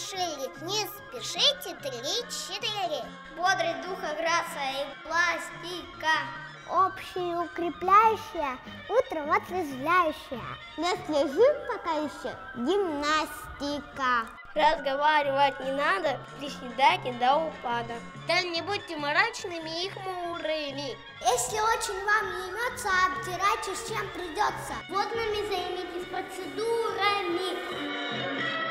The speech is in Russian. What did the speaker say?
решили. Не спешите, 3-4. Бодрый дух, грация и пластика. Общая укрепляющая, утром отрезвляющая. Если жив пока еще, гимнастика. Разговаривать не надо, приседайте до упада. Да не будьте мрачными и хмурыми. Если очень вам не имется, обдирайтесь чем придется. Водными займитесь процедурами.